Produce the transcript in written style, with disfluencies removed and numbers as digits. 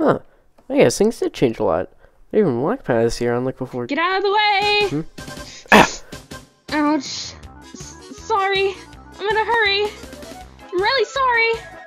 Huh. I guess things did change a lot. There are even walk paths here unlike before. Get out of the way! Hmm? Ah! Ouch. Sorry. I'm in a hurry. I'm really sorry.